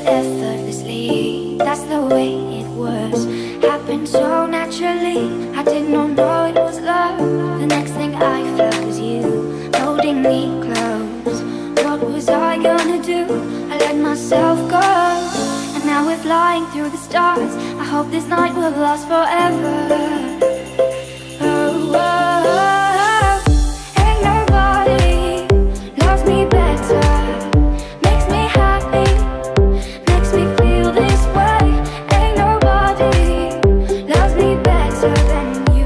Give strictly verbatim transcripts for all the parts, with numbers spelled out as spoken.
effortlessly. That's the way it was. Happened so naturally. I did not know it was love. The next thing I felt was you holding me close. What was I gonna do? I let myself go, and now we're flying through the stars. I hope this night will last forever. Oh, oh, oh. Ain't nobody loves me better, makes me happy, makes me feel this way. Ain't nobody loves me better than you.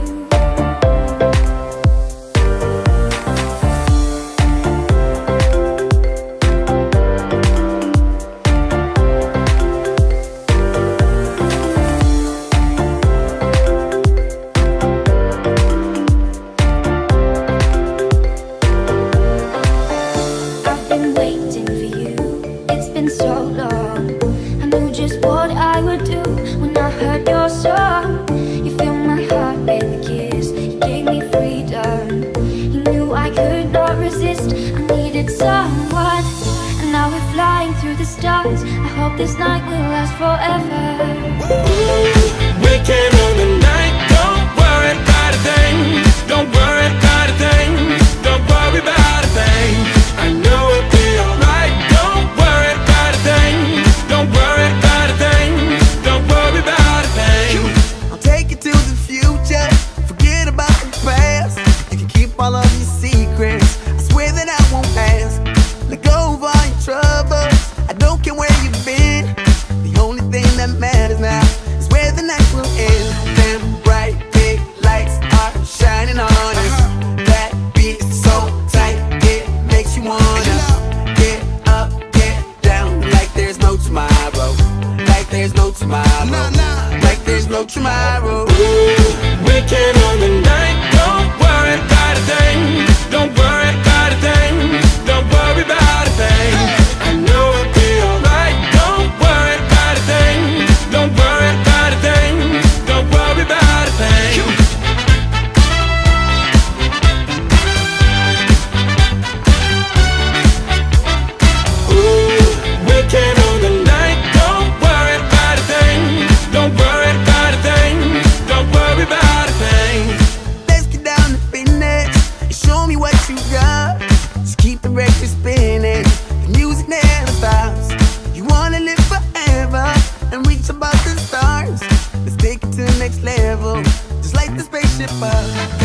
I've been waiting for you, it's been so long. I knew just what I would do when I heard your song. You filled my heart with a kiss, you gave me freedom. You knew I could not resist, I needed someone. And now we're flying through the stars. I hope this night will last forever. We can own the night. Don't worry about a thing. Don't worry about a thing. Don't worry about a thing. I know it'll be alright. Don't worry about a thing. Don't worry about a thing. Don't worry about a thing. I'll take you to the future. Forget about the past. You can keep all of your secrets. I swear that I won't ask. Let go of all your troubles. I don't care where you've been. The only thing that matters now is where the night will end. Them bright big lights are shining on us. That beat is so tight, it makes you wanna get up, get down, like there's no tomorrow. Like there's no tomorrow. Like there's no tomorrow. We can own the night. Don't worry about a thing. Don't worry about a thing. Don't worry about a thing. I know it'll be alright. Don't worry about a thing. Don't worry about a thing. Don't worry about a thing. Ooh, we can own the night. Don't worry about a thing. Don't worry about a thing. Don't worry about a thing. Let's get down to business and show me what you got. Just keep the record spinning, the music never stops. You wanna live forever and reach above the stars. Let's take it to the next level, just like the spaceship up.